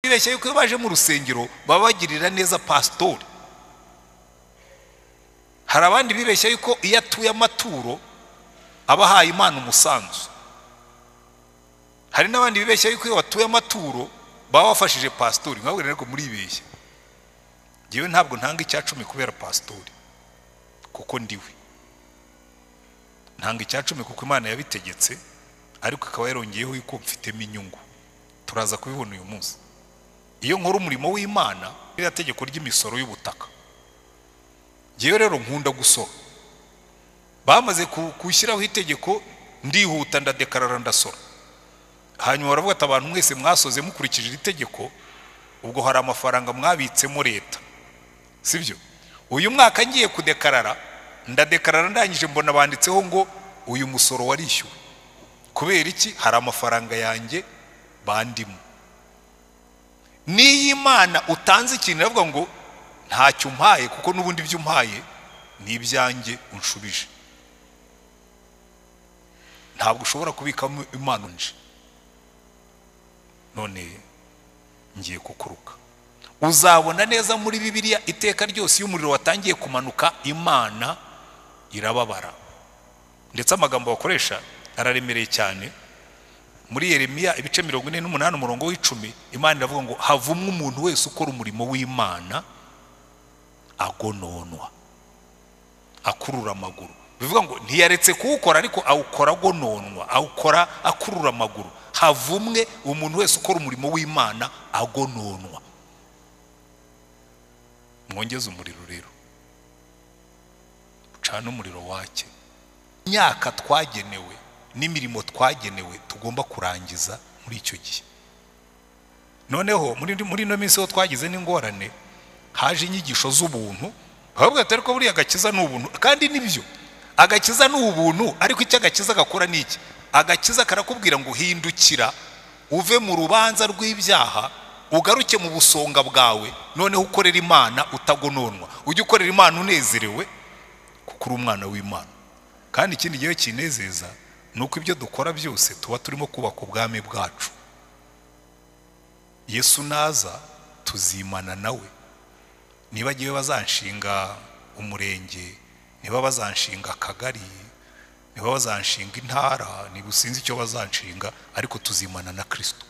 bibeshya yuko baje mu rusengero babagirira neza pastor. Hari abandi bibeshya yuko iyo atuye amaturo abahaye Imana umusanzu. Hari n'abandi bibeshya yuko iyo watuye amaturo baba wafashije pastor. Nkabwe rero muri ibeshya. Jewe ntabwo ntanga icyacumi kubera pastor kuko ndiwe. Ntanga icyacumi kuko Imana yabitegetse, ariko akaba yarongeyeho yuko mfitemo inyungu. Turaza kubibona uyu munsi. Iyo nkora umurimo w'Imana iriya tegeko ry'imisoro y'ubutaka. Jewe rero nkunda gusora. Bamaze kushyiraho itegeko ndihuta ndadekarara ndasora. Hanyuma baravuga ati abantu mwese mwasoze mukurikije itegeko, ubwo hari amafaranga mwabitsemo leta. Sibyo? Uyu mwaka ngiye kudekarara, ndadekarara ndangije mbona banditseho ngo uyu musoro warishyuwe. Kubera iki? Hari amafaranga yanjye bandimo. Ni Imana utanze ikintu avuga ngo ntacyo umpaye kuko nubundi byo umpaye ni ibyanjye unshubije. Ntabwo ushobora kubikamo Imana nje. None ngiye kukuruka. Uzabona neza muri Bibiliya iteka ryose y'umuriro watangiye kumanuka Imana irababara. Ndetse amagambo bakoresha araremereye cyane. Muri Yeremiya ibice 48 umurongo w'10 Imana iravuga ngo havumwe umuntu wese ukora umurimo w'Imana agononwa, akurura amaguru. Bivuga ngo ntiyaretse kuwukora ariko awukora agononwa, awukora akurura amaguru. Havumwe umuntu wese ukora umurimo w'Imana agononwa. Mwongeze umuriro rero, ucana umuriro wake. Imyaka twagenewe n'imirimo twagenewe tugomba kurangiza muri icyo gihe. Noneho muri no minsi ho twagize n'ingorane, haje inyigisho z'ubuntu. Ahubwo atari ko buri agakiza n'ubuntu, kandi nibyo agakiza n'ubuntu, ariko icyo agakiza gakora niki? Agakiza karakubwira ngo hindukira uve mu rubanza rw'ibyaha ugaruke mu busonga bwawe, noneho ukorera Imana utagononwa. Ujye ukorera Imana unezerewe kuko uri umwana w'Imana. Kandi ikindi gihe kinezeza nuko ibyo dukora byose tuba turimo kubaka ubwami bwacu. Yesu naza tuzimana nawe. Niba giye bazanshinga umurenge, niba bazanshinga akagari, niba bazanshinga intara, niba usinzi icyo bazanshinga, ariko tuzimana na Kristo.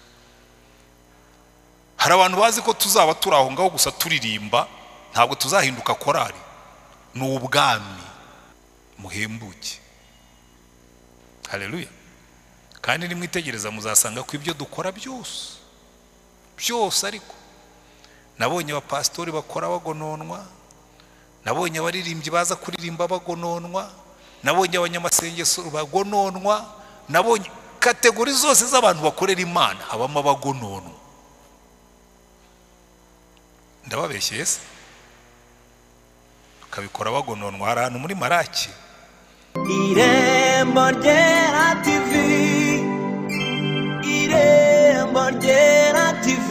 Hari abantu bazi ko tuzaba turaho ngaho gusa turirimba, ntabwo tuzahinduka korari. Ni ubwami muhembuke. Haleluya. Kandi nimwitegereza muzasanga ko ibyo dukora byose ariko nabonye abapastori bakora bagononwa, nabonye abaririmbyi baza kuririmba bagononwa, nabonye abanyamasengesho bagononwa, nabonye kategori zose z'abantu bakorera Imana habamo abagononwa. Ndababeshye se? Kabikora bagononwa. Hari ahantu muri Maraki Irembo ryera TV, Irembo ryera TV.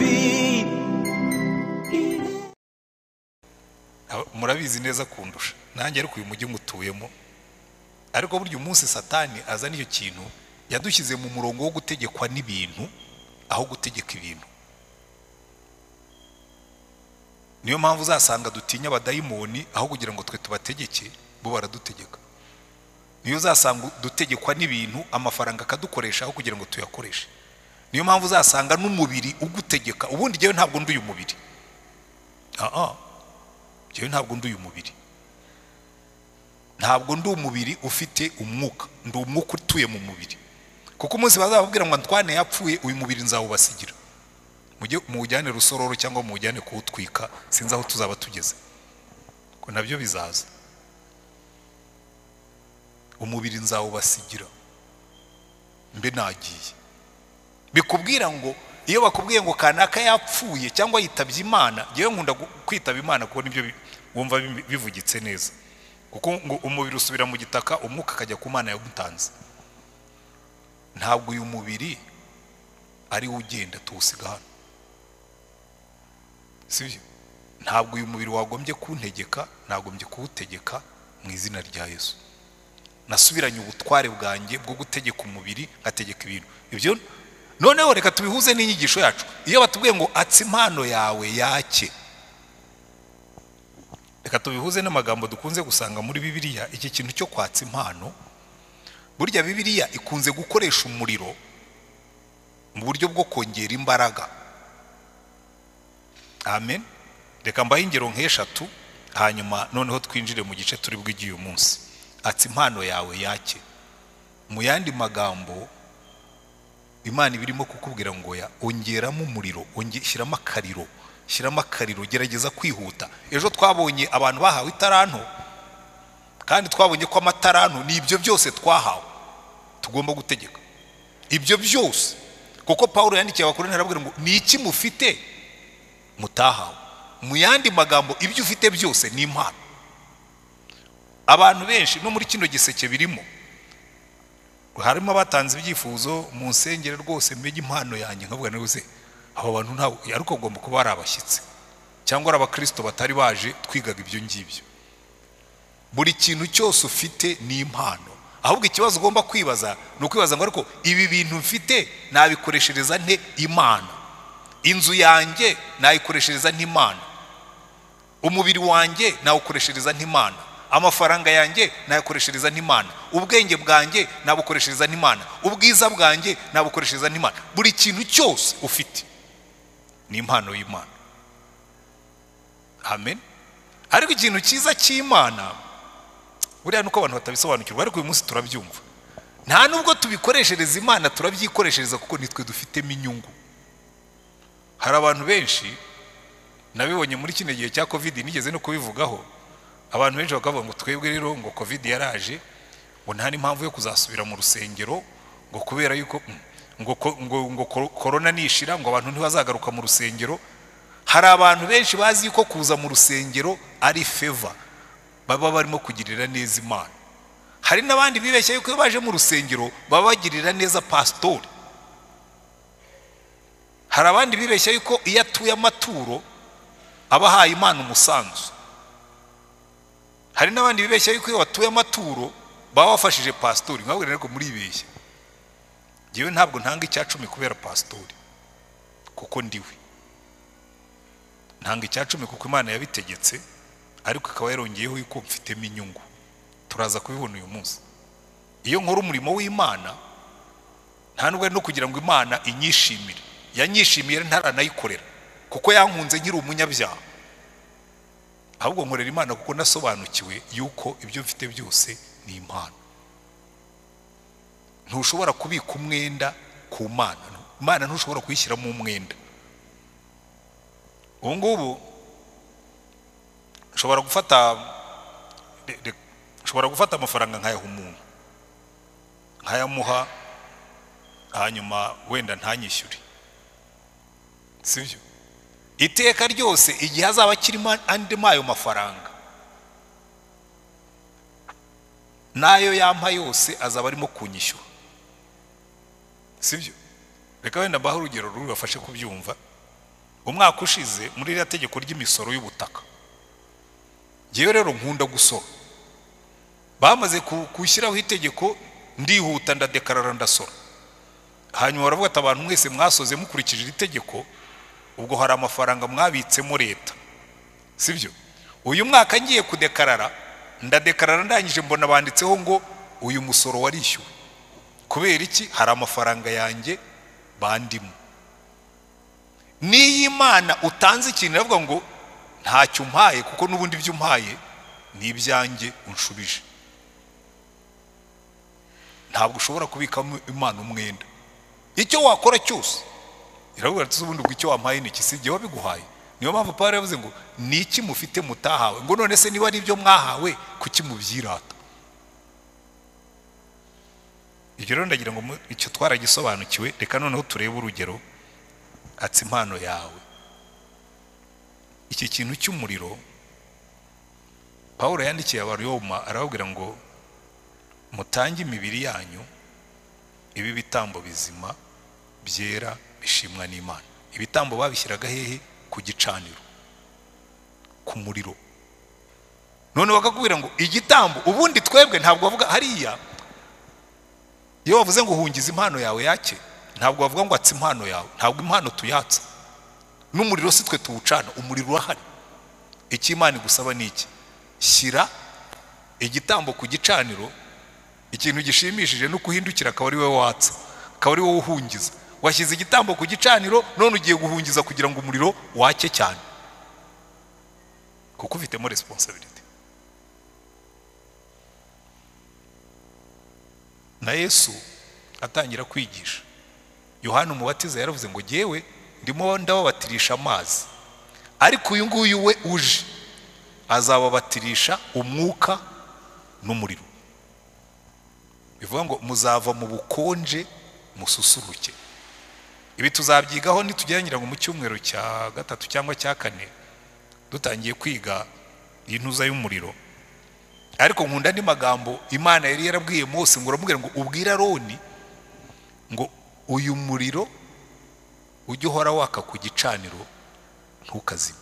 Murabizi neza kundusha, nanjye ariko uyu mujyi mutuyemo. Ariko burya umunsi Satani azana iyo kintu yadushyize mu murongo wo gutegekwa n'ibintu aho gutegeka ibintu. Niyo mpamvu uzasanga dutinya abadayimoni aho kugira ngo twe tubategeke, bo baradutegeka. Niyo uzasanga dutegekwa n'ibintu, amafaranga akadukoresha aho kugira ngo tuyakoreshe. Niyo mpamvu uzasanga n'umubiri ugutegeka. Ubundi jewe ntabwo nduye umubiri. Jewe ntabwo nduye umubiri. Ntabwo ndi umubiri ufite umwuka, ndi umwuka utuye mu mubiri. Kuko umunsi bazababwira ngo Antoine yapfuye, uyu mubiri nzawubasigira. Mujye muujyane rusororo cyangwa muujyane kuwutwika, sinzi aho tuzaba tugeze. Ko nabyo bizaza. Umubiri nzawubasigira mbe nagiye. Bikubwira ngo iyo bakubwiye ngo kanaka yapfuye cyangwa yitabye Imana, jewe nkunda kwitaba Imana kuko nibyo wumva bivugitse neza. Kuko ngo umubiri usubira mu gitaka, umwuka akajya ku Mana yagutanze. Ntabwo uyu mubiri ari ugenda tuwusiga hano. Sibyo? Ntabwo uyu mubiri wagombye kuntegeka, nagombye kuwutegeka mu izina rya Yesu. Nasubiranye ubutware bwanjye bwo gutegeka umubiri, ngategeka ibintu. Ibyo noneho reka tubihuze n'inyigisho yacu. Iyo batubwiye ngo atse impano yawe yake, reka tubihuze n'amagambo dukunze gusanga muri Bibiliya. Iki kintu cyo kwatsa impano, burya Bibiliya ikunze gukoresha umuriro mu buryo bwo kongera imbaraga. Amen. Reka mbahe ingero nk'eshatu, hanyuma noneho twinjire mu gice turi bw'igiye uyu munsi. Atse impano yawe yake, mu yandi magambo Imana ibirimo kukubwira ngo ya ongeramo umuriro, shyiramo akariro, gerageza kwihuta. Ejo twabonye abantu bahawe itaranto, kandi twabonye ko amataranto ni ibyo byose twahawe tugomba gutegeka ibyo byose, kuko Paulo yandikiye Abakorinto arabwira ngo ni iki mufite mutahawe. Mu yandi magambo ibyo ufite byose ni impano. Abantu benshi no muri kino giseke birimo, harimo abatanze ibyifuzo mu nsengero rwose mbege impano yanjye, nkavuga nose abo bantu ntawe, ariko ugomba kuba ari abashyitsi cyangwa ari abakristo batari baje twigaga ibyo ngibyo. Buri kintu cyose ufite ni impano, ahubwo ikibazo ugomba kwibaza ni ukwibaza ngo ariko ibi bintu mfite nabikoreshereza nte Imana? Inzu yanjye nayikoreshereza nte Imana? Umubiri wanjye nawukoreshereza nte Imana? Amafaranga yanjye nayakoreshereza nte Imana? Ubwenge bwanjye nabukoreshereza nte Imana? Ubwiza bwanjye nabukoreshereza nte Imana? Buri kintu cyose ufite ni impano y'Imana. Amen. Ariko ikintu cyiza cy'Imana buriya nuko abantu batabisobanukirwa, ariko uyu munsi turabyumva. Nta nubwo tubikoreshereza Imana, turabyikoreshereza kuko nitwe dufitemo inyungu. Hari abantu benshi nabibonye muri kino gihe cya Covid, nigeze no kubivugaho. Abantu benshi bakavuga ngo twebwe rero ngo Covid yaraje, ngo nta n'impamvu yo kuzasubira mu rusengero, ngo kubera yuko ngo corona nishira ngo abantu ntibazagaruka mu rusengero. Hari abantu benshi bazi yuko kuza mu rusengero ari favor, baba barimo kugirira neza Imana. Hari n'abandi bibeshya yuko baje mu rusengero baba bagirira neza pastori. Hari abandi bibeshya yuko iyo atuye amaturo abahaye Imana umusanzu. Hari n'abandi bibeshya yuko iyo watuye amaturo baba wafashije pastori. Nkabwira rero muri ibeshya, jewe ntabwo ntanga icya 10 kubera pastori, kuko ndiwe ntanga icya 10 kuko Imana yabitegetse, ariko akaba yarongeyeho yuko mfitemo inyungu. Turaza kubibona uyu munsi. Iyo nkora umurimo w'Imana nta nubwo no kugira ngo Imana inyishimire, yanyishimiye ntaranayikorera kuko yankunze nkiri umunyabyaha, ahubwo nkorera Imana kuko nasobanukiwe yuko ibyo mfite byose ni impano. Ntushobora kubika umwenda ku Mana, Imana ntushobora kuyishyiramo umwenda. Ubu ngubu nshobora gufata amafaranga nkayaha umuntu, nkayamuha, hanyuma wenda ntanyishyure, sibyo? Iteka ryose igihe azaba kirimo andi mayo mafaranga, nayo yampa yose azaba arimo kunyishyura, sibyo? Reka wenda mbaho urugero rubafashe kubyumva. Umwaka ushize muri iriya tegeko ry'imisoro y'ubutaka, ngewe rero nkunda gusora. Bamaze kushyiraho itegeko, ndihuta ndadekarara ndasora. Hanyuma baravuga ati abantu mwese mwasoze mukurikije iri tegeko, ubwo hari amafaranga mwabitsemo leta, sibyo? Uyu mwaka ngiye kudekarara, ndadekarara ndangije mbona banditseho ngo uyu musoro warishyuwe. Kubera iki? Hari amafaranga yanjye bandimo. Ni Imana utanze ikintu iravuga ngo ntacyo umpaye, kuko n'ubundi byo umpaye ni ibyanjye unshubije. Ntabwo ushobora kubikamo Imana umwenda. Icyo wakora cyose iravuga ati ubundi ubwo icyo wampaye ni iki, sibyo wabiguhaye. Niyo mpamvu Paulo yavuze ngo ni iki mufite mutahawe, ngo none se niba ari ibyo mwahawe kuki mubyirata? Ibyo rero ndagira ngo icyo twaragisobanukiwe. Reka noneho turebe urugero. Atse impano yawe. Iki kintu cy'umuriro Paulo yandikiye Abaroma arababwira ngo mutange imibiri yanyu ibi bitambo bizima byera bishimwa n'Imana. Ibitambo babishyiraga hehe? Ku gicaniro, ku muriro. None bakakubwira ngo igitambo, ubundi twebwe ntabwo bavuga hariya. Iyo bavuze ngo hungiza impano yawe yake, ntabwo bavuga ngo atse impano yawe, ntabwo impano tuyatsa, n'umuriro si twe tuwucana, umuriro urahari. Icyo Imana igusaba ni iki? Shyira igitambo ku gicaniro, ikintu gishimishije no kuhindukira akaba ari wowe watsa, akaba ari wowe uhungiza. Washyize igitambo ku gicaniro, none ugiye guhungiza kugira ngo umuriro wake cyane, kuko ufitemo responsibility. Na Yesu atangira kwigisha, Yohana umubatiza yaravuze ngo jyewe ndimo ndababatirisha amazi, ariko uyu nguyu we uje azababatirisha umwuka n'umuriro. Bivuga ngo muzava mu bukonje mususuruke. Ibi tuzabyigaho nitugeranyira ngo mu cyumweru cya gatatu cyangwa cya kane dutangiye kwiga intuza y'umuriro. Ariko nkunda ndi magambo Imana yari yarabwiye Mose ngo uramubwira ngo ubwira Aroni ngo uyu muriro ujye uhora waka ku gicaniro ntukazime.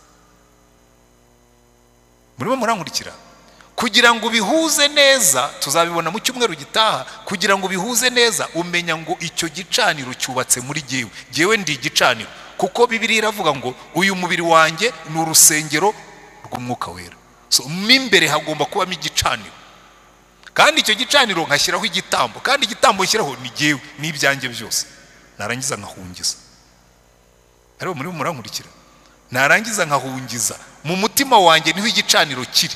Murimo murankurikira? Kugira ngo bihuze neza, tuzabibona mu cyumweru gitaha, kugira ngo bihuze neza umenya ngo icyo gicaniro cyubatse muri jyewe, jyewe ndi igicaniro, kuko Bibiliya iravuga ngo uyu mubiri wanjye ni urusengero rw'umwuka wera. So mimbere hagomba kubamo igicaniro, kandi icyo gicaniro nkashyiraho igitambo, kandi igitambo nshyiraho ni jyewe n'ibyanjye byose, narangiza nkahungiza. Ariko muri murankurikira? Narangiza nkahungiza mu mutima wanjye niho igicaniro kiri,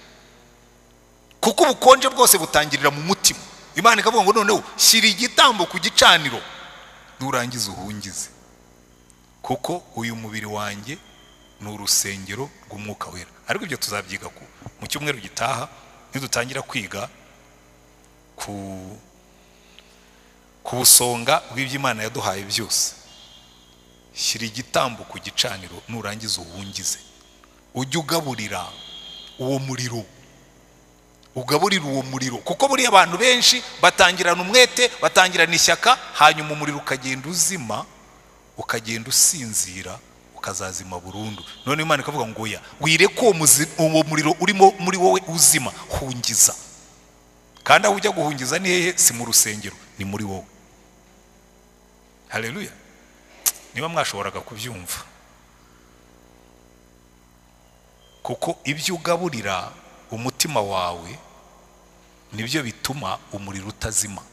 kuko ubukonje bwose butangirira mu mutima. Imana ikavuga ngo noneho shyira igitambo ku gicaniro nurangiza uhungize, kuko uyu mubiri wanjye ni urusengero rw'umwuka wera. Ariko ibyo tuzabyiga mu cyumweru gitaha nidutangira kwiga ku busonga bw'iby'Imana yaduhaye byose. Shyira igitambo ku gicaniro nurangiza uhungize, ujye ugaburira uwo muriro, ugaburira uwo muriro, kuko buriya abantu benshi batangirana umwete, batangirana ishyaka, hanyuma umuriro ukagenda uzima, ukagenda usinzira, ukazazima burundu. None Imana ikavuga ngo ya wireke uwo muriro urimo muri wowe uzima, hungiza. Kandi aho ujya guhungiza ni hehe? Si mu rusengero, ni muri wowe. Haleluya! Niba mwashoboraga kubyumva, kuko ibyo ugaburira umutima wawe nibyo bituma umuriro utazima.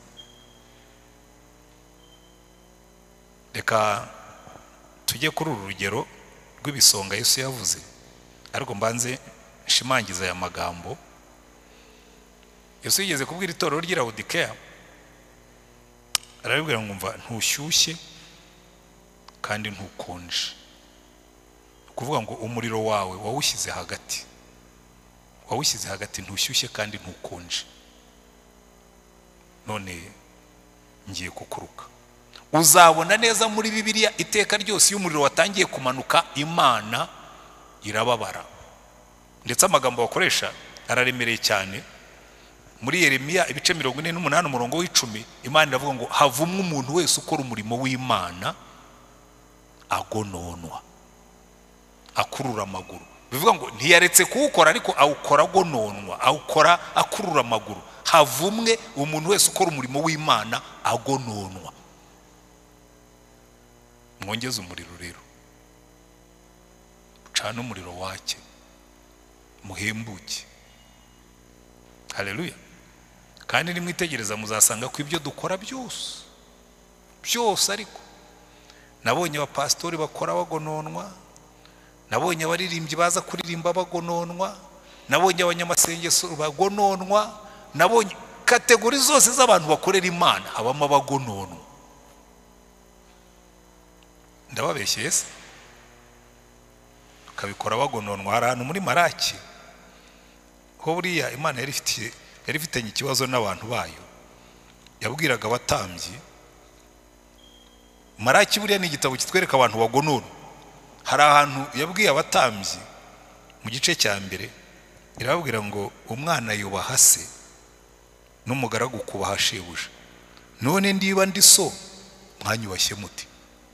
Reka tujye kuri uru rugero rw'ibisonga Yesu yavuze, ariko mbanze nshimangiza aya magambo. Yesu yigeze kubwira itorero ry'i Laodiceya, arabibwira ngo umva, ntushyushye kandi ntukonje. Kuvuga ngo umuriro wawe wawushyize hagati, wawushyize hagati, ntushyushye kandi ntukonje. None ngiye kukuruka. Uzabona neza muri Bibiliya iteka ryose iyo umuriro watangiye kumanuka Imana irababara. Ndetse amagambo bakoresha araremereye cyane. Muri Yeremiya ibice 48 umurongo w'10 Imana iravuga ngo havumwe umuntu wese ukora umurimo w'Imana agononwa, akurura amaguru. Bivuga ngo ntiyaretse kuwukora, ariko awukora agononwa, awukora akurura amaguru. Havumwe umuntu wese ukora umurimo w'Imana agononwa. Mwongeze umuriro rero, ucana umuriro wake, muhembuke. Haleluya! Kandi nimwitegereza muzasanga ko ibyo dukora byose ariko nabonye abapastori bakora bagononwa, nabonye abaririmbyi baza kuririmba bagononwa, nabonye abanyamasengesho bagononwa, nabonye kategori zose z'abantu bakorera Imana habamo abagononwa. Ndababeshye se? Kabikora bagononwa. Hari ahantu muri Maraki ho buriya Imana yari ifitanye ikibazo n'abantu bayo, yabwiraga abatambyi. Maraki buriya ni igitabo kitwereka abantu bagononwa. Hari ahantu yabwiye abatambyi mu gice cya mbere, irababwira ngo umwana yubaha se n'umugaragu kubaha shebuja. None ndiba ndi so mwanyubashye muti?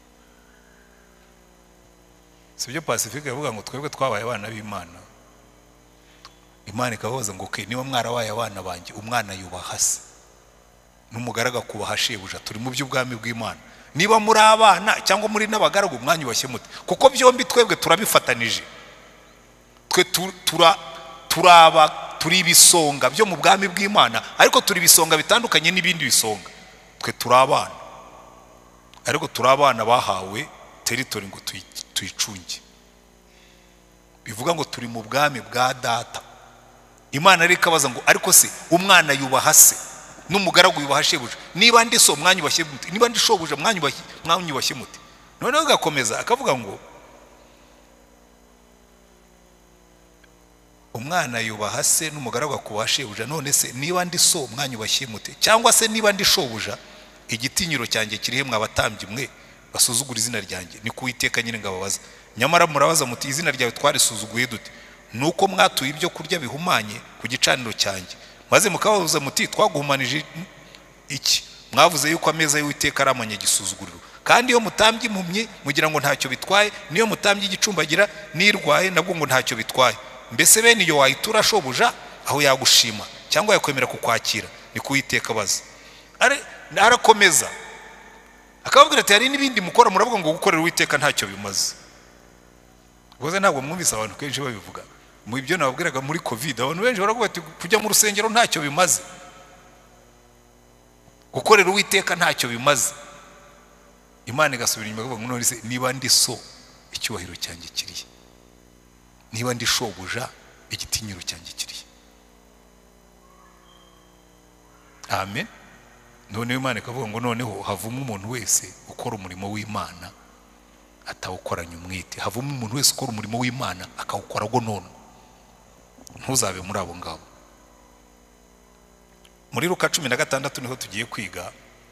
Sibyo Pacifique yavuga ngo twebwe twabaye abana b'Imana. Imana ikabaza ngo okay, niba mwarabaye abana banjye, umwana yubaha se n'umugaragu kubaha shebuja, turi mu by'ubwami bw'Imana. niba muri abana cyangwa muri n'abagaragu mwanyubashye mute, kuko byombi twebwe turabifatanije. Twe turi ibisonga byo mu bwami bw'Imana, ariko turi ibisonga bitandukanye n'ibindi bisonga. Twe turi abana, ariko turi abana bahawe territory ngo tuyicunge. Bivuga ngo turi mu bwami bwa data. Imana reka baza ngo ariko se umwana yubaha se n'umugaragu yubaha shebuja, niba ndi so mwanyubashye mute, niba ndi shobuja mwanyubashye mute. Noneho gakomeza akavuga ngo umwana yubaha se n'umugaragu akubaha shebuja, none se niba ndi so mwanyubashye mute, cyangwa se niba ndi shobuja igitinyiro cyanjye kirihe mwabatambye mwe basuzugura izina ryanjye. Ni kuwiteka nyine ngababaza. Nyamara murabaza muti izina ryawe twarisuzuguye dute? Nuko mwatuye ibyo kurya bihumanye ku gicaniro cyanjye, maze mukababuza muti twaguhumanije iki? Mwavuze yuko ameza y'Uwiteka ari amanyagisuzuguriro. Kandi iyo mutambye impumyi mugira ngo ntacyo bitwaye, niyo mutambye igicumbagira nirwaye nabwo ngo ntacyo bitwaye. Mbese bene iyo wayitura shobuja aho yagushima cyangwa yakwemera kukwakira? Ni kuwiteka baza. Arakomeza akababwira ati hari n'ibindi mukora muravuga ngo gukorera Uwiteka ntacyo bimaze. Boze ntabwo mwumvise abantu kenshi babivuga. Mu ibyo nababwiraga muri covid, abantu benshi baravuga ati kujya mu rusengero ntacyo bimaze, gukorera Uwiteka ntacyo bimaze. Imana igasubira inyuma ikavuga ngo none se niba ndi so icyubahiro cyanjye kiriye, niba ndi shobuja igitinyiro cyanjye kiriye. Amen. Noneho Imana ikavuga ngo noneho havuma umuntu wese ukora umurimo w'Imana atawukoranye umwete. Havuma umuntu wese ukora umurimo w'Imana akawukora go none, ntuzabe muri abo ngabo. Muri Luka 16 niho tugiye kwiga.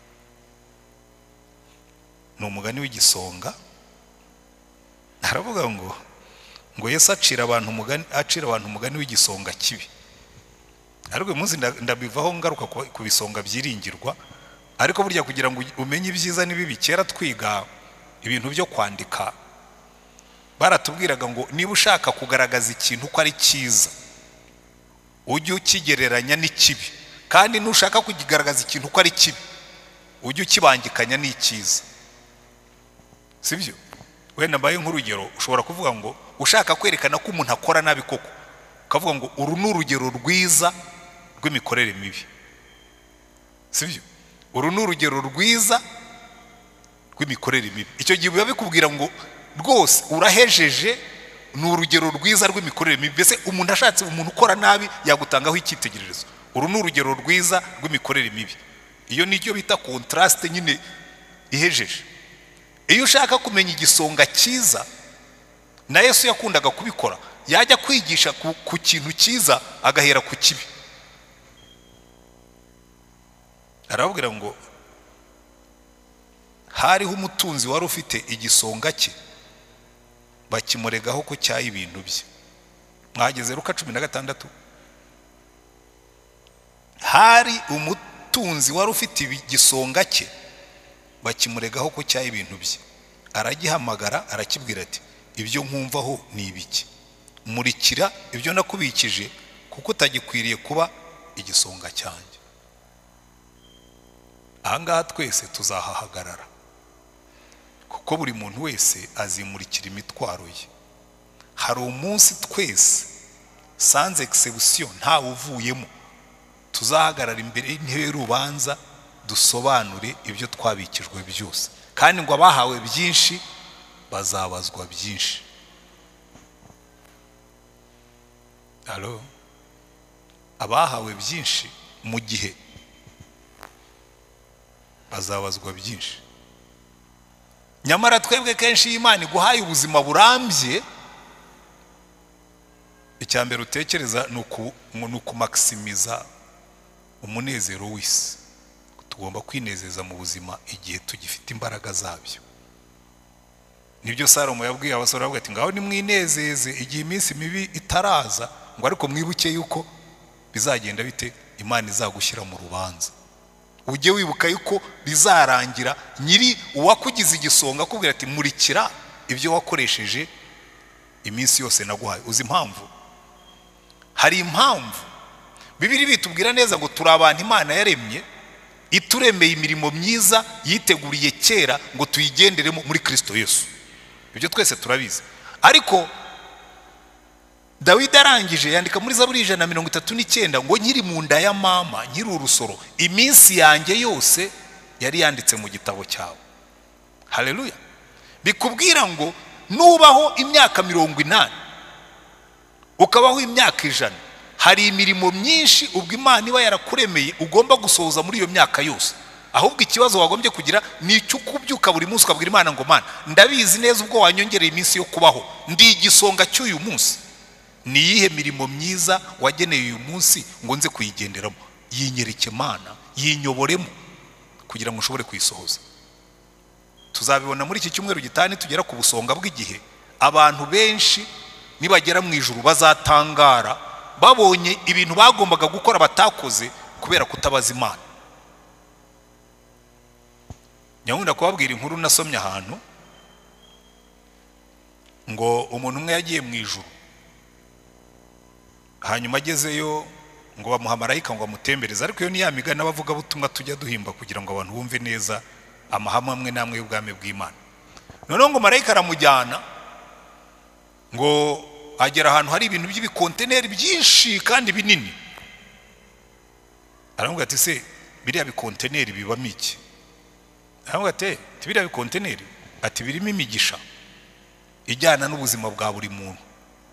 Ni umugani w'igisonga. Aravuga ngo Yesu acira abantu umugani w'igisonga kibi. Ariko umunsi ndabivaho ngaruka ku bisonga byiringirwa. Ariko burya kugira ngo umenye ibyiza n'ibibi, kera twiga ibintu byo kwandika baratubwiraga ngo niba ushaka kugaragaza ikintu ko ari cyiza ujye ukigereranya n'ikibi, kandi nushaka kukigaragaza ikintu ko ari kibi ujye ukibangikanya n'icyiza. Sibyo? Wenda mbaye nk'urugero, ushobora kuvuga ngo ushaka kwerekana ko umuntu akora nabi koko, ukavuga ngo uru ni urugero rwiza rw'imikorere mibi. Sibyo? Uru ni urugero rwiza rw'imikorere mibi. Icyo gihe biba bikubwira ngo rwose urahejeje, ni urugero rwiza rw'imikorere mibi. Mbese umuntu ashatse umuntu ukora nabi yagutangaho icyitegererezo. Uru ni urugero rwiza rw'imikorere mibi. Iyo nicyo bita contrast nyine ihejeje. Iyo ushaka kumenya igisonga cyiza, na Yesu yakundaga kubikora, yajya kwigisha ku kintu cyiza agahera ku kibi. Arabwira ngo hariho umutunzi wari ufite igisonga cye, bakimuregaho ko cyaye ibintu bye. Mwageze Luka 16. Hari umutunzi wari ufite igisonga cye, bakimuregaho ko cyaye ibintu bye. Aragihamagara arakibwira ati ibyo nkumvaho ni ibiki? Murikira ibyo nakubikije, kuko utagikwiriye kuba igisonga cyanjye. Ahangaha twese tuzahahagarara, kuko buri muntu wese azimurikira imitwaro ye. Hari umunsi twese sans exception ntawe uvuyemo tuzahagarara imbere y'intebe y'urubanza dusobanure ibyo twabikijwe byose, kandi ngo abahawe byinshi bazabazwa byinshi. Allo, abahawe byinshi mu gihe bazabazwa byinshi. Nyamara twebwe kenshi Imana iguhaye ubuzima burambye, icyambere utekereza ni ukumaximiza umunezero w'isi. Tugomba kwinezeza mu buzima igihe tugifite imbaraga zabyo. Nibyo Salomo yabwiye abasore avuga ati ngaho nimwinezeze igihe iminsi mibi itaraza, ngo ariko mwibuke yuko bizagenda bite, Imana izagushyira mu rubanza. Ujye wibuka yuko bizarangira nyiri uwakugize igisonga akubwira ati murikira ibyo wakoresheje iminsi yose naguhaye. Uzi impamvu? Hari impamvu Bibiliya bitubwira neza ngo turi abantu Imana yaremye ituremeye imirimo myiza yiteguriye kera ngo tuyigenderemo muri Kristo Yesu. Ibyo twese turabizi. Ariko Dawidi arangije yandika muri Zaburi 139 ngo nkiri mu nda ya mama nkiri urusoro iminsi yanjye yose yari yanditse mu gitabo cyawe. Haleluya. Bikubwira ngo nubaho imyaka 80 ukabaho imyaka 100 hari imirimo myinshi ubwo Imana iba yarakuremeye ugomba gusohoza muri iyo myaka yose. Ahubwo ikibazo wagombye kugira ni icyo kubyuka buri munsi ukabwira Imana ngo Mana ndabizi neza ubwo wanyongereye iminsi yo kubaho ndi igisonga cy'uyu munsi, ni yihe mirimo myiza wageneye uyu munsi ngo nze kuyigenderamo, yinyereke Mana yinyoboremo kugira ngo ushobore kuyisohoza. Tuzabibona muri iki cyumweru gitani tugera ku busonga bw'igihe. Abantu benshi nibagera mu ijuru bazatangara babonye ibintu bagombaga gukora batakoze kubera kutabaza Imana. Nyakunda kubabwira inkuru nasomye ahantu ngo umuntu umwe yagiye mu ijuru, hanyuma agezeyo ngo bamuha marayika ngo amutembereze, ariko iyo ni ya migani abavuga butumwa tujya duhimba kugira ngo abantu bumve neza amahame amwe namwe y'ubwami bw'Imana. Noneho ngo marayika aramujyana ngo agera ahantu hari ibintu by'ibikonteneri byinshi kandi binini. Aravuga ati se biriya bikonteneri bibamo iki? Aravuga ati biriya bikonteneri ati birimo imigisha ijyana n'ubuzima bwa buri muntu.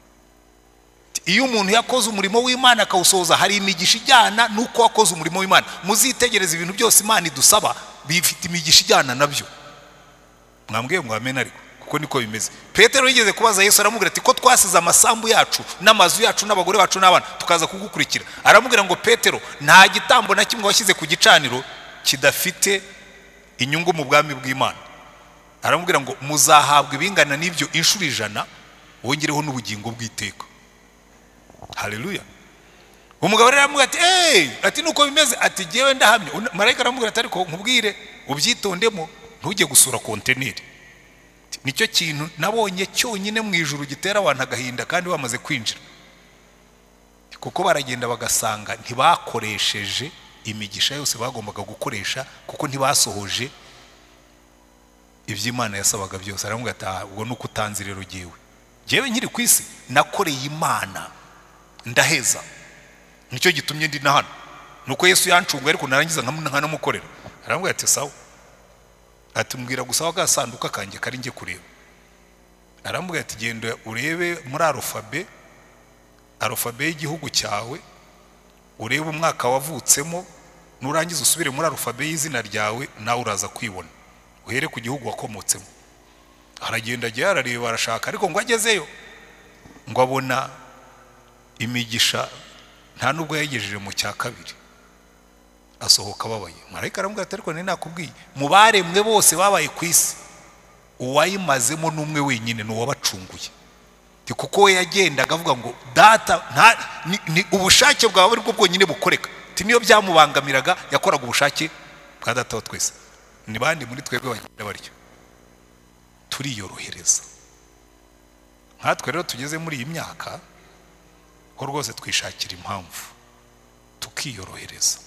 Iyo umuntu yakoze umurimo w'Imana akawusoza hari imigisha ijyana nuko wakoze umurimo w'Imana. Muzitegereza ibintu byose Imana idusaba bifite imigisha ijyana nabyo. Mwambwiye ngo amen ariko kuko niko bimeze. Petero yigeze kubaza Yesu aramubwira ati ko twasize amasambu yacu n'amazu yacu n'abagore bacu n'abana tukaza kugukurikira. Aramubwira ngo Petero nta gitambo na kimwe washyize ku gicaniro kidafite inyungu mu bwami bw'Imana. Aramubwira ngo muzahabwa ibingana n'ibyo inshuro 100 wongereho n'ubugingo bw'iteka. Haleluya. Umugabo rero aramubwira ati ati nuko bimeze ati jewe ndahamye. Marayika aramubwira ati ariko nkubwire ubyitondemo ntujye gusura konteneri. Nicyo kintu nabonye cyonyine mu ijuru gitera abantu agahinda kandi bamaze kwinjira, kuko baragenda bagasanga ntibakoresheje imigisha yose bagombaga gukoresha kuko ntibasohoje iby'Imana yasabaga byose. Aramubwira ati ubwo nuko utanzi rero jewe nkiri ku isi nakoreye Imana ndaheza, nicyo gitumye ndi na hano. Nuko Yesu yancunguye ariko narangiza nkanamukorera. Aramubwira ati sawa, ati mbwira gusa wagasanduka kanjye kari nge kureba. Aramubwira ati genda urebe muri arufabe y'igihugu cyawe, urebe umwaka wavutsemo, nurangiza usubire muri arufabe y'izina ryawe nawe uraza kwibona, uhere ku gihugu wakomotsemo. Aragenda ajya arareba arashaka, ariko ngo agezeyo ngo abona imigisha nta nubwo yagejeje mu cya kabiri, asohoka babaye. Marayika aramubwira ati ariko nakubwiye mu baremwe bose babaye ku isi uwayimazemo n'umwe wenyine ni uwabacunguye. Kuko we yagendaga avuga ngo data ni ubushake bwawe ari bwo bwonyine bukoreka. Niyo byamubangamiraga yakoraga ubushake bwa data wa twese. Ni bandi muri twebwe bagenda baryo turiyorohereza. Nkatwe rero tugeze muri iyi myaka ko rwose twishakira impamvu tukiyorohereza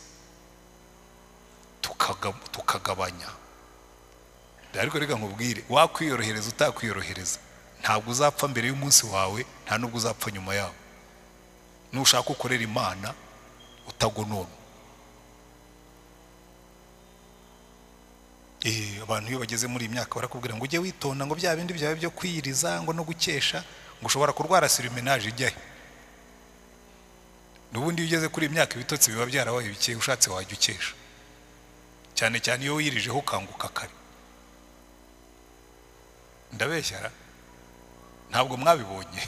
tukagabanya. Ariko reka nkubwire wakwiyorohereza utakwiyorohereza ntabwo uzapfa mbere y'umunsi wawe, nta nubwo uzapfa nyuma yawo. Nushaka ukorera Imana utagonona. Abantu iyo bageze muri iyi myaka barakubwira ngo ujye witonda ngo bya bindi byawe byo kwiyiriza ngo no gukesha ngo ushobora kurwara sirimenage ijyahe. Nubundi iyo ugeze kuri iyi myaka ibitotsi biba byarabaye bike, ushatse wajya ukesha, cyane cyane iyo wirijeho ukanguka kare. Ndabeshyara ntabwo mwabibonye.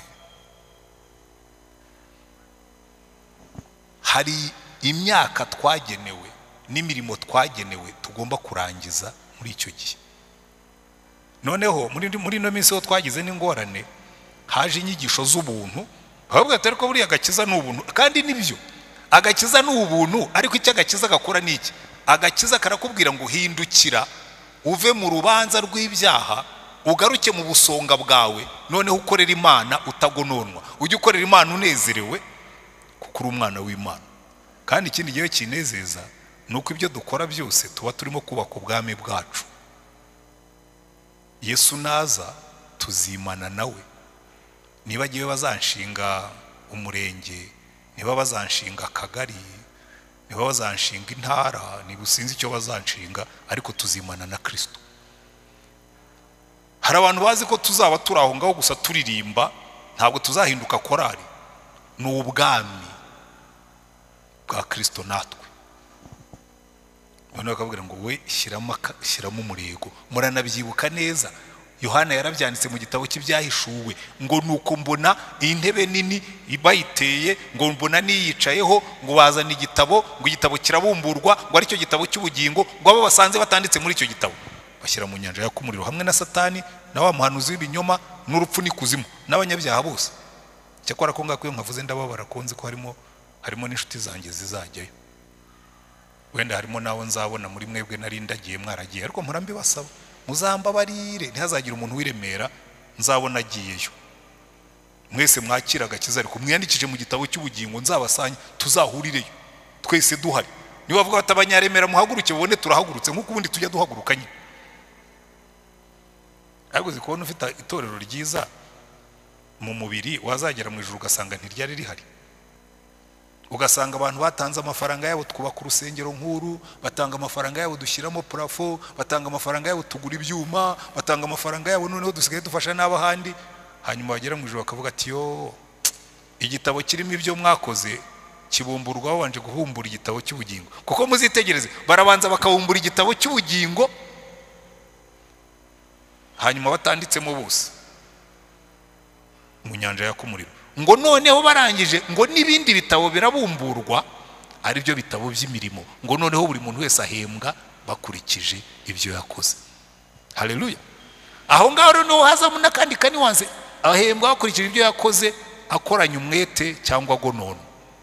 Hari imyaka twagenewe n'imirimo twagenewe tugomba kurangiza muri icyo gihe. Noneho muri no minsi ho twagize n'ingorane, haje inyigisho z'ubuntu. Ahubwo atari ko buriya agakiza n'ubuntu, kandi nibyo agakiza n'ubuntu. Ariko icyo agakiza gakora niki? Agakiza karakubwira ngo hindukira uve mu rubanza rw'ibyaha ugaruke mu busonga bwawe, noneho ukorera Imana utagononwa, ujye ukorera Imana unezerewe kuko uri umwana w'Imana. Kandi ikindi gihe kinezeza nuko ibyo dukora byose tuba turimo kubaka ubwami bwacu. Yesu naza tuzimana nawe. Niba giye bazanshinga umurenge, niba bazanshinga akagari, niba bazanshinga intara, niba usinzi icyo bazanshinga, ariko tuzimana na Kristo. Hari abantu bazi ko tuzaba turaho ngaho gusa turirimba, ntabwo tuzahinduka korari. Ni ubwami bwa Kristo natwe. None bakabwira ngo we shyiramo umurego. Muranabyibuka neza, Yohana yarabyanditse mu gitabo cy'ibyahishuwe ngo nuko mbona intebe nini bayiteye, ngo mbona niyicayeho, ngo bazana igitabo, ngo igitabo kirabumburwa, ngo ari cyo gitabo cy'ubugingo, ngo abo basanze batanditse muri icyo gitabo bashyira mu nyanja yaka umuriro hamwe na Satani na wa muhanuzi w'ibinyoma n'urupfu n'ikuzimu n'abanyabyaha bose. Cyakora ko ngako nkavuze ndababara konzi ko harimo n'inshuti zanjye zizajyayo. Wenda harimo nawo nzabona muri mwebwe nari ndagiye mwaragiye, ariko murambi basaba muzambabarire ntihazagira umuntu wiremera nzabona agiyeyo. Mwese mwakira agakiza ariko mwiyandikije mu gitabo cy'ubugingo, nzabasanye tuzahurireyo twese duhari. Niba bavuga batabanyaremera muhaguruke bone turahagurutse nk'uko ubundi tujya duhagurukanye. Ariko zikubona ufite itorero ryiza mu mubiri, wazagera mu ijuru ugasanga ntiryari rihari. Ugasanga abantu batanze amafaranga yabo twubaka urusengero nkuru, batanga amafaranga yabo dushyiramo plafo, batanga amafaranga yabo tugura ibyuma, batanga amafaranga yabo noneho dusigaye dufasha n'abahandi. Hanyuma bagera mu ijuru bakavuga ati yo, igitabo kirimo ibyo mwakoze kibumburwa babanje guhumbura igitabo cy'ubugingo. Kuko muzitegereze, barabanza bakabumbura igitabo cy'ubugingo, hanyuma batanditsemo bose mu nyanja yaka umuriro. Ngo noneho barangije ngo n'ibindi bitabo birabumburwa, ari byo bitabo by'imirimo. Ngo noneho buri muntu wese ahembwa bakurikije ibyo yakoze. Haleluya. Aho ngaho rero hazamo n'akandi kaniwanse, ahembwa bakurikije ibyo yakoze, akoranye umwete cyangwa agonona.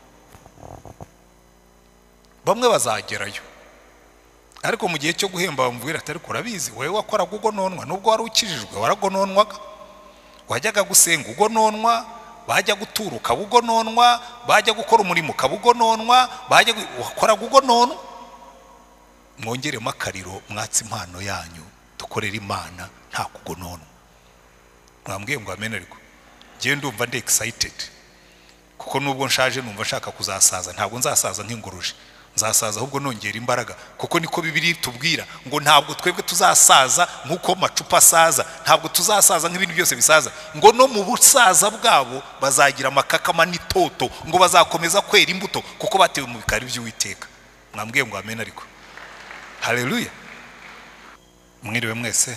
Bamwe bazagerayo, ariko mu gihe cyo guhemba bamubwira ati ariko urabizi wowe wakoraga ugononwa, nubwo wari ukijijwe waragononwaga, wajyaga gusenga ugononwa, bajya guturuka ugononwa, bajya gukora umurimo kabugononwa, bajya wakoraga ugononwa. Mwongeremo akariro, mwatsi impano yanyu, dukorera Imana nta kugononwa. Mwambwiye ngo amen. Ariko ngiye ndumva ndi excited, kuko nubwo nshaje numva nshaka kuzasaza. Ntabwo nzasaza nk'inguruje, nzasaza ahubwo nongera imbaraga, kuko niko Bibiri tubwira ngo ntabwo twebwe tuzasaza nk'uko macupa asaza, ntabwo tuzasaza nk'ibintu byose bisaza, ngo no mu busaza bwabo bazagira amakakama n'itoto, ngo bazakomeza kwera imbuto kuko batewe mu bikari by'Uwiteka. Mwambwiye ngo amen. Ariko haleluya. Mwiriwe mwese,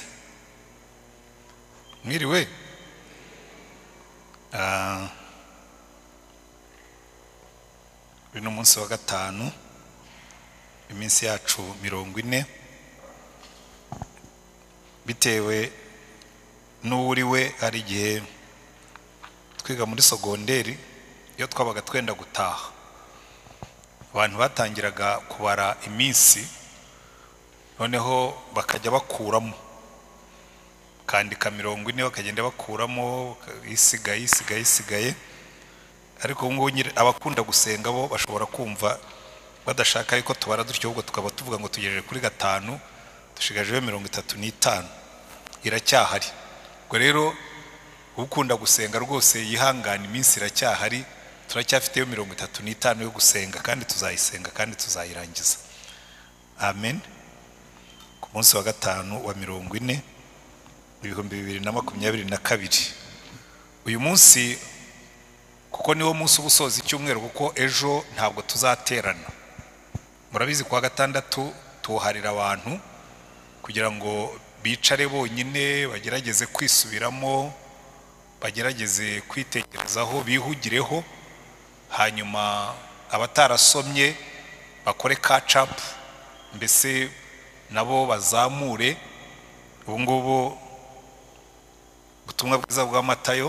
mwiriwe. Uyu munsi wa gatanu, iminsi yacu 40, bitewe n'uriwe. Hari igihe twiga muri sogonderi, iyo twabaga twenda gutaha, abantu batangiraga kubara iminsi, noneho bakajya bakuramo, kandika 40 bakagenda bakuramo isigaye. Ariko ngo abakunda gusenga bo bashobora kumva badashaka ariko tubara dutyo, ubwo tukaba tuvuga ngo tugereje kuri 5, dushigajeho 35, iracyahari. Ubwo rero ukunda gusenga rwose yihangana, iminsi iracyahari, turacyafiteyo 35 yo gusenga, kandi tuzayisenga kandi tuzayirangiza. Amen. Ku munsi wa gatanu wa 40 2022, uyu munsi kuko niwo munsi ubusoza icyumweru, kuko ejo ntabwo tuzaterana. Murabizi kwa gatandatu tuharira abantu kugira ngo bicare bonyine, bagerageze kwisubiramo, bagerageze kwitekerezaho, bihugireho, hanyuma abatarasomye bakore catch up, mbese nabo bazamure. Ubu ngubu ubutumwa bwiza bwa Matayo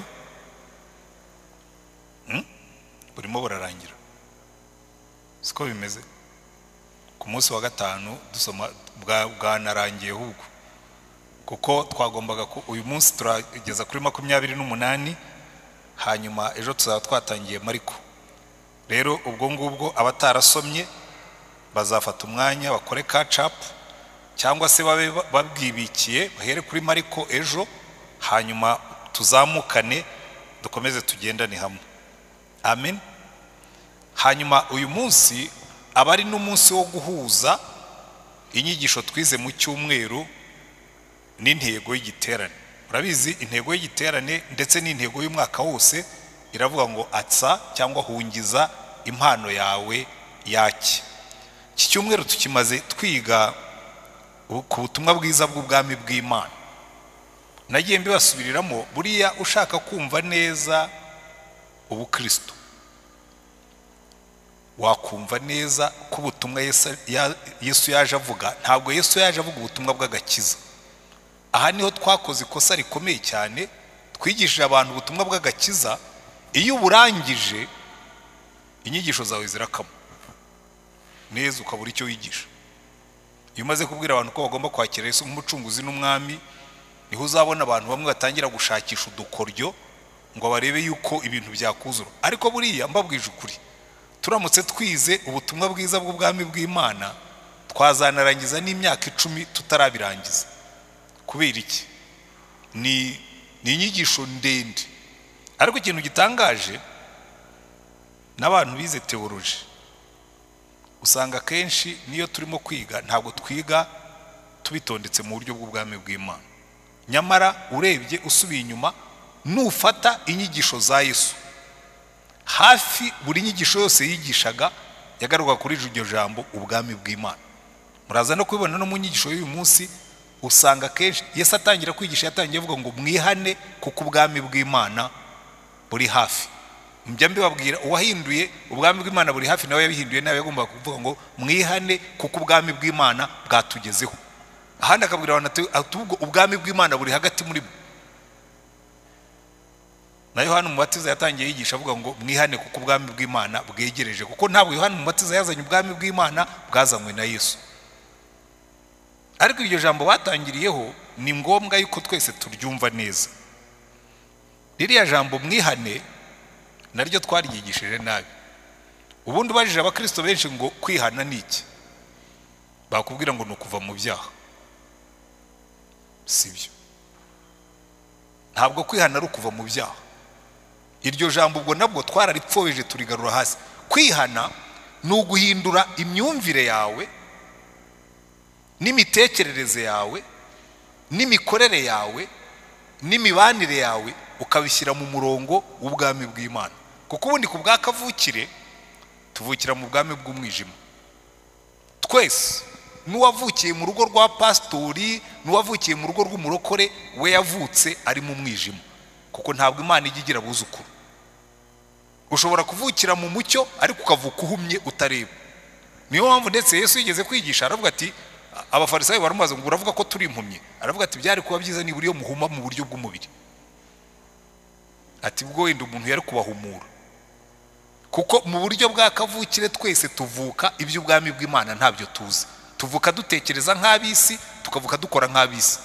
burimo burarangira, siko bimeze. Ku munsi wa gatanu dusoma bwanarangiye ahubwo, kuko twagombaga uyu munsi turageza kuri 28, hanyuma ejo tuzaba twatangiye Mariko. Rero ubwo ngubwo abatarasomye bazafata umwanya bakore catch up cyangwa se babe babwibikiye bahere kuri Mariko ejo, hanyuma tuzamukane dukomeze tugendane hamwe. Amen. Hanyuma uyu munsi abari n'umunsi wo guhuza inyigisho twize mu cyumweru n'intego y'igiterane. Urabizi intego y'igiterane ndetse n'intego y'umwaka wose iravuga ngo atsa cyangwa hungiza impano yawe yaki. Iki cyumweru tukimaze twiga ku butumwa bwiza bw'ubwami bw'Imana. Nagiye mbibasubiriramo, buriya ushaka kumva neza ubukristo wakumva neza ko ubutumwa Yesu yaje avuga. Ntabwo Yesu yaje avuga ubutumwa bw'agakiza. Aha niho twakoze ikosa rikomeye cyane, twigishije abantu ubutumwa bw'agakiza. Iyo uburangije inyigisho zawe zirakama neza ukabura icyo wigisha. Iyo umaze kubwira abantu ko bagomba kwakira Yesu nk'umucunguzi n'umwami, niho uzabona abantu bamwe batangira gushakisha udukoryo ngo barebe yuko ibintu byakuzura. Ariko buriya mbabwije ukuri, turamutse twize ubutumwa bwiza bw'ubwami bw'Imana twazanarangiza n'imyaka 10 tutarabirangiza. Kubera iki? Ni inyigisho ndende. Ariko ikintu gitangaje, n'abantu bize theology usanga kenshi niyo turimo kwiga ntabwo twiga tubitondetse mu buryo bw'ubwami bw'Imana. Nyamara urebye usubiye inyuma nufata inyigisho za Yesu, hafi buri nyigisho yose yigishaga yagaruka kuri iryo jambo ubwami bw'Imana. Muraza no kubibona no mu nyigisho y'uyu munsi, usanga kenshi Yesu atangira kwigisha yatangiye avuga ngo mwihane kuko ubwami bw'Imana buri hafi. Mbya mbibabwira uwahinduye ubwami bw'Imana buri hafi nawe yabihinduye, nawe yagomba kuvuga ngo mwihane kuko ubwami bw'Imana bwatugezeho. Ahandi akabwira abantu ati ubwami bw'Imana buri hagati muri bo. Na Yohana Umubatiza yatangiye yigisha avuga ngo mwihane kuko ubwami bw'Imana bwegereje, kuko ntabwo Yohana Umubatiza yazanye ubwami bw'Imana, bwazanywe na Yesu. Ariko iryo jambo batangiriyeho ni ngombwa yuko twese turyumva neza. Ririya jambo mwihane naryo twarigishije nabi. Ubundi bajije abakristo benshi ngo kwihana ni iki, bakubwira ngo nukuva mu byaha. Sibyo. Ntabwo kwihana ari ukuva mu byaha. Iryo jambo ubwo nabwo twararipfobeje turigarura hasi. Kwihana ni uguhindura imyumvire yawe n'imitekerereze yawe n'imikorere yawe n'imibanire yawe ukabishyira mu murongo w'ubwami bw'Imana. Kuko ubundi ku bwakavukire tuvukira mu bwami bw'umwijima. Twese n'uwavukiye mu rugo rwa pastori n'uwavukiye mu rugo rw'umurokore, we yavutse ari mu mwijima, kuko ntabwo Imana igigira buzukuru. Ushobora kuvukira mu mucyo ariko ukavuka uhumye utareba. Niyo mpamvu ndetse Yesu yigeze kwigisha aravuga ati, abafarisayo baramubaza ngo uravuga ko turi impumye? Aravuga ati byari kuba byiza niburi yo muhuma mu buryo bw'umubiri. Ati bwo wenda umuntu yari kubahumura. Kuko mu buryo bwa kavukire twese tuvuka iby'ubwami bw'Imana ntabyo tuzi. Tuvuka dutekereza nk'abisi, tukavuka dukora nk'abisi.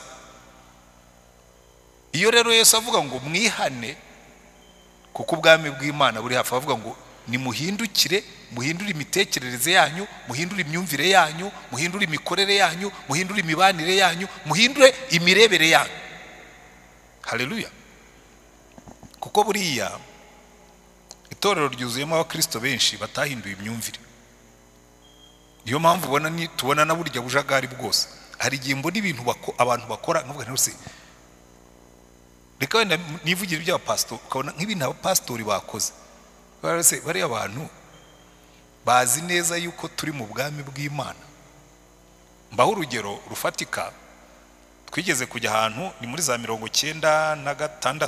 Iyo rero Yesu avuga ngo mwihane kuko ubwami bw'Imana buri hafi, avuga ngo nimuhindukire, muhindure imitekerereze yanyu, muhindure imyumvire yanyu, muhindure imikorere yanyu, muhindure imibanire yanyu, muhindure imirebere yanyu. Haleluya. Kuko buriya itorero ryuzuyemo abakristo benshi batahinduye imyumvire. Niyo mpamvu tubona na burya bujagari bwose. Hari igihe mbona ibintu abantu bakora nkavuga nti reka wenda nivugira iby'abapastori, ukabona nk'ibintu abapastori bakoze. Bari abantu bazi neza yuko turi mu bwami bw'Imana. Mbaho urugero rufatika, twigeze kujya ahantu ni muri za 1996.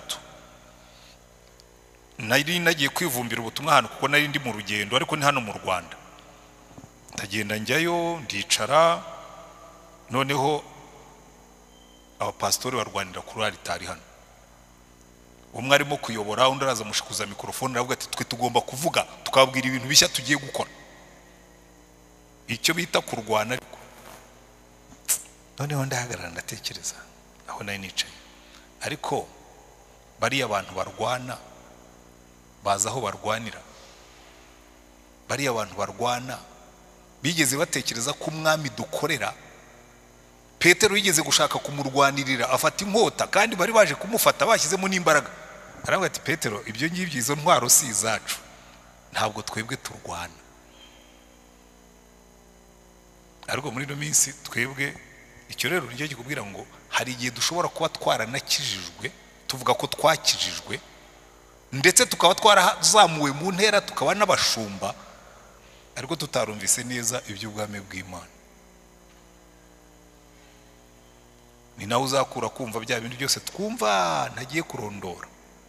Nari nagiye kwivumbira ubutumwa ahantu kuko nari ndi mu rugendo, ariko ni hano mu Rwanda. Ndagenda njyayo ndicara, noneho abapastori barwanira kuri altari hano. Umwe arimo kuyobora, undi araza mushikuza mikrofone aravuga ati twe tugomba kuvuga tukabwira ibintu bishya tugiye gukora. Icyo bita kurwana. Ariko noneho ndahagarara ndatekereza aho nari nicaye, ariko bari abantu barwana baza aho barwanira. Bari abantu barwana bigeze batekereza ko umwami dukorera Petero yigeze gushaka kumurwanirira afata inkota kandi bari baje kumufata bashyizemo n'imbaraga aravuga ati Petero ibyo ngibyo izo ntwaro si izacu ntabwo twebwe turwana ariko muri no minsi twebwe icyo rero ngiye kikubwira ngo hari igihe dushobora kuba twaranakijijwe tuvuga ko twakijijwe ndetse tukaba twarazamuwe mu ntera tukaba n'abashumba ariko tutarumvise neza iby'ubwami bw'Imana ni nawe uzakura kumva bya bintu byose twumva ntagiye kurondora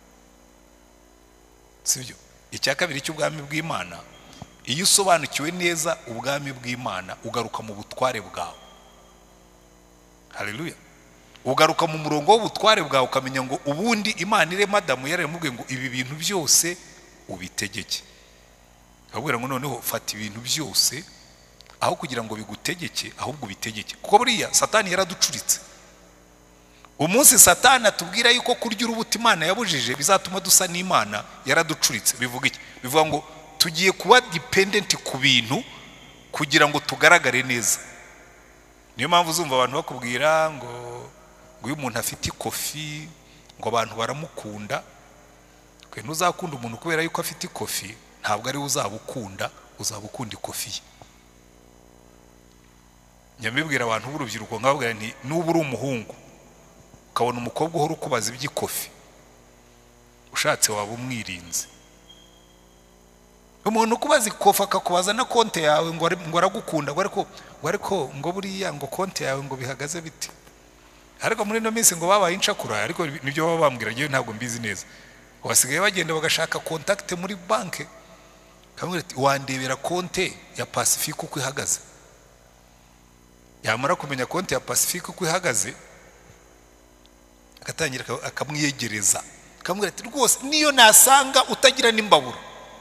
sibyo icya kabiri cy'ubwami bw'Imana iyo usobanukiwe neza ubwami bw'Imana ugaruka mu butware bwawe haleluya ugaruka mu murongo w'ubutware bwawe ukamenya ngo ubundi Imana irema Adamu yaramubwiye ngo ibi bintu byose ubitegeke akabwira ngo noneho fata ibintu byose aho kugira ngo bigutegeke ahubwo ubitegeke kuko buriya Satani yaraducuritse umunsi Satani atubwira yuko kurya urubuto Imana yabujije bizatuma dusa n'Imana yaraducuritse bivuga iki bivuga ngo tugiye kuba dependent ku bintu kugira ngo tugaragare neza niyo mpamvu uzumva abantu bakubwira ngo uyu muntu afite ikofi ngo abantu baramukunda kwe ntuzakunda umuntu kubera yuko afite ikofi ntabwo ari uzabukunda ikofi nyamibwira abantu b'urubyiruko nkababwira nti nuba uri umuhungu ukabona umukobwa uhora ukubaza iby'ikofi ushatse waba umwirinze umuntu ukubaza ikofi akakubaza na konte yawe ngo aragukunda ariko ngo buriya ngo konte yawe ngo bihagaze biti ariko muri no minsi ngo babaye incakura ariko nibyo baba bambwira ngiye ntabwo mbizi neza wasigaye bagenda bagashaka contact muri banke kamwe wandebera konte ya Pacific uko ihagaze yamara kumenya konte ya Pacific uko ihagaze akatangira akamwiyegereza kamwe ati rwose niyo nasanga utagira n'imbaburo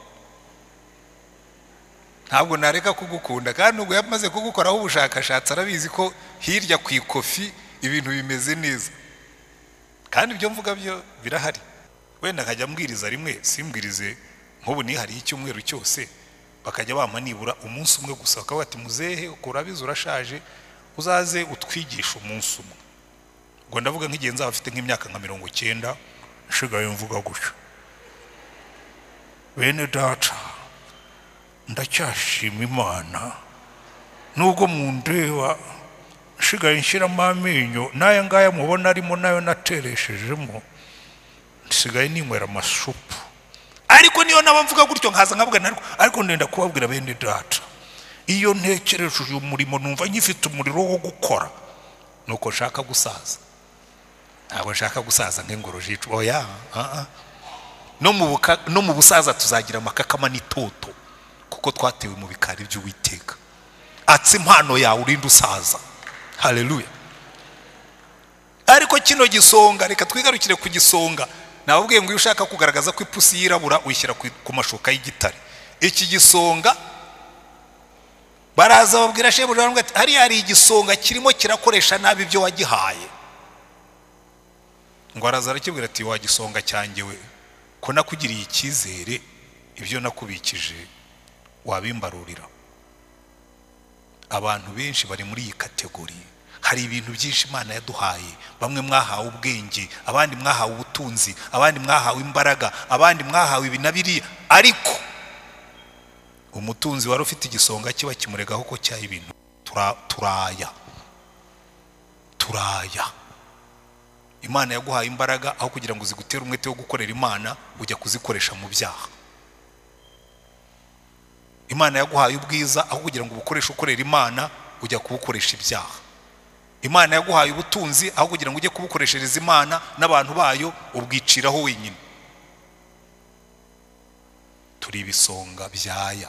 ntabwo nareka kugukunda kandi ubwo yamaze kugukoraho ubushakashatsi arabizi ko hirya ku ikofi ibintu bimeze neza kandi ibyo mvuga byo birahari wenda nkajya mbwiriza rimwe simbwirize nk'ubu ni hari icyumweru cyose bakajya bampa nibura umunsi umwe gusa bakavuga ati muzehe ukurabiza urashaje uzaze utwigisha umunsi umwe ngo ndavuga nk'igihe nzaba afite nk'imyaka nka 90 nshigaye mvuga gutyo bene data ndacyashima Imana nubwo mundeba nshigaye nshyiramo amenyo n'aya ngaya mubona arimo nayo natereshejemo nsigaye ninywera amasupu ariko niyo naba mvuga gutyo nkaza nkavuga ariko ndenda kubabwira bene data iyo ntekereje uyu murimo numva nyifite umuriro wo gukora nuko nshaka gusaza ntabwo nshaka gusaza nk'ingoroje oya no mu busaza tuzagira amakakama n'itoto kuko twatewe mu bikari by'Uwiteka atse impano yawe urinde usaza haleluya ariko kino gisonga reka twigarukire ku gisonga nababwiye ngo iyo ushaka kugaragaza ko ipusi yirabura uyishyira ku mashuka y'igitare iki gisonga baraza babwira shebuja baravuga ati hari igisonga kirimo kirakoresha nabi ibyo wagihaye ngo araza arakibwira ati wa gisonga cyanjye we ko nakugiriye icyizere ibyo nakubikije wabimbarurira abantu benshi bari muri iyi kategori hari ibintu byinshi Imana yaduhaye bamwe mwahawe ubwenge abandi mwahawe ubutunzi abandi mwahawe imbaraga abandi mwahawe ibinabiri ariko umutunzi wari ufite igisonga kiba kimuregaho ko cyaha ibintu turaya Imana yaguhaye imbaraga aho kugira ngo zigutere umwete wo gukorera Imana ujya kuzikoresha mu byaha Imana yaguhaye ubwiza aho kugira ngo ubukoreshe ukorera Imana ujya kubukoresha ibyaha Imana yaguhaye ubutunzi aho kugira ngo ujye kubukoreshereza Imana n'abantu bayo ubwiciraho wenyine turi ibisonga byaya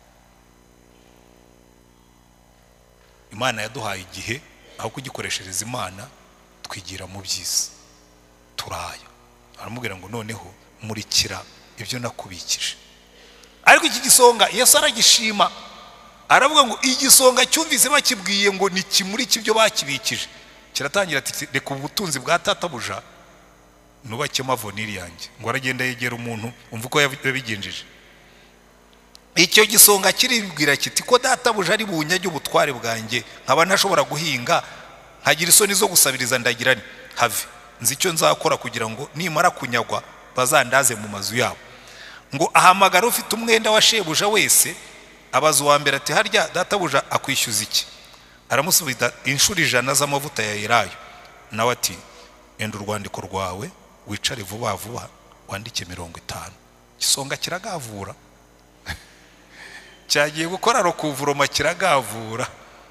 Imana yaduhaye igihe aho kugikoreshereza Imana twigira mu byisi turaya aramubwira ngo noneho murikira ibyo nakubikije ariko iki gisonga Yesu aragishima aravuga ngo igisonga cyumvise bakibwiye ngo ni kimuri kibyo bakibikije kiratangira ati reka ubutunzi bwa tatabuja nubake amavoniri yanjye ngo aragenda yegera umuntu umva uko yabigenjeje icyo gisonga kiribwira kiti ko databuja ari bunyage ubutware bwanjye nkaba ntashobora guhinga nkagira isoni zo gusabiriza ndagira ni have nzi icyo nzakora kugira ngo nimara kunyagwa bazandaze mu mazu yabo ngo ahamagara ufite umwenda wa shebuja wese abaza uwa mbere ati harya databuja akwishyuza iki aramusubiza inshuro 100 z'amavuta ya elayo nawe ati enda urwandiko rwawe wicare vuba vuba wandike 50 gisonga kiragavura cyagiye gukora rokuvuroma kiragavura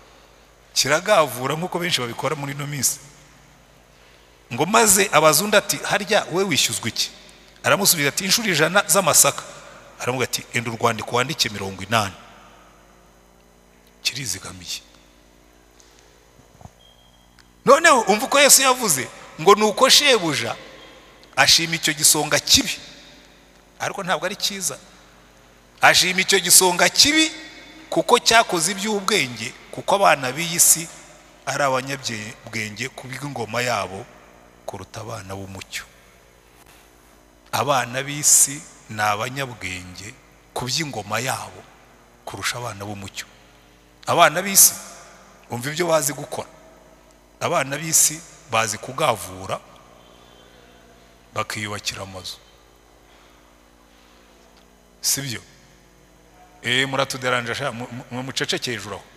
nkuko benshi babikora muri no minsi ngo maze abazunda ati harya we wishyuzwa iki aramusubiza ati inshuro 100 z'amasaka aramuga ati enda urwandiko wandike 80 kirizigamiye noneho umva uko Yesu yavuze ngo nuko shebuja ashima icyo gisonga kibi ariko ntabwo ari cyiza ashima icyo gisonga kibi kuko cyakoze iby'ubwenge kuko abana b'iyisi ari abanyabwenge kubiga ingoma yabo kuruta abana b'umucyo abana b'isi ni abanyabwenge kuby'ingoma yabo kurusha abana b'umucyo abana b'isi umva ibyo bazi gukora abana b'isi bazi kugavura bakiyubakira amazu sibyo muratuderanje sha mu muceceke hejuru